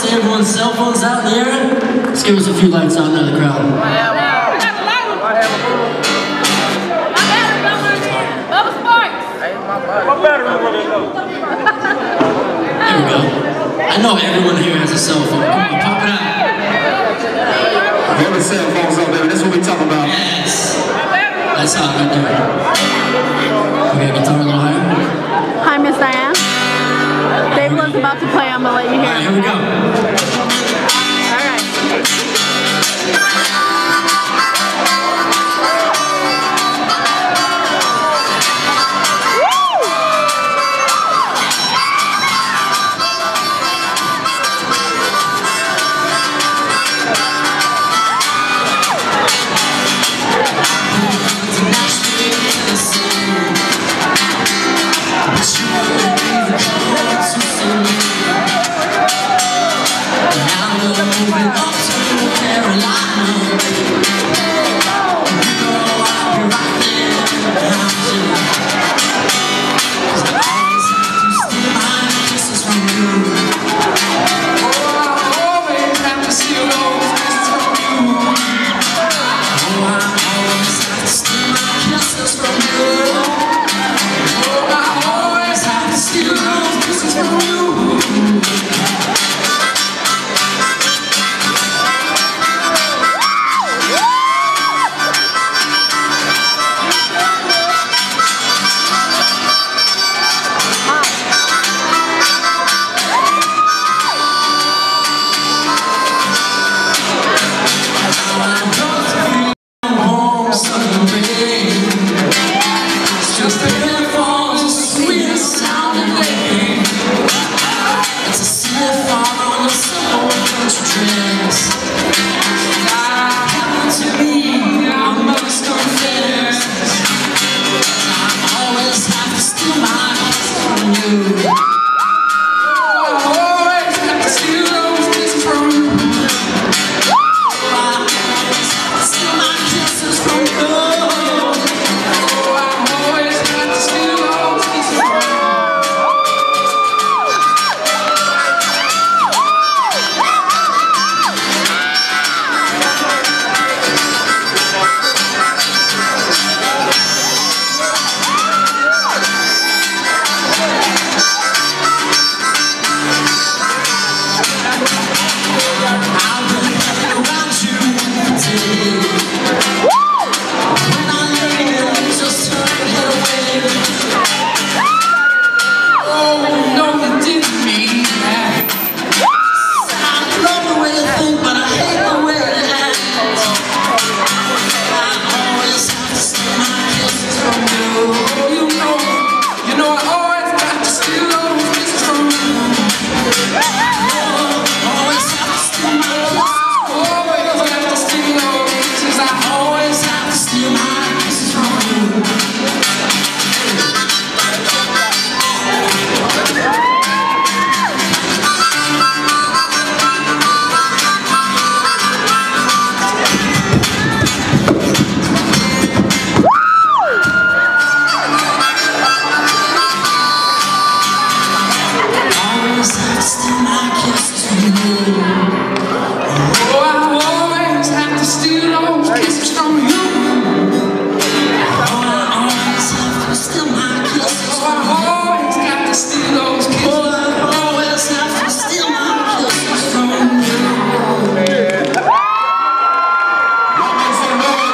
see everyone's cell phones out in the air? Let's give us a few lights out there in the crowd. There we go. I know everyone here has a cell phone. Come on, pop it out. Every cell phone's up there. That's what we talking about. Yes. That's hot right there. Okay, guitar a little higher. Hi, Miss Diane. Dave was about to play. I'm gonna let you hear. All right, here we go. All right.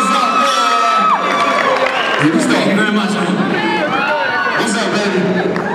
Thank you very much. What's up, baby?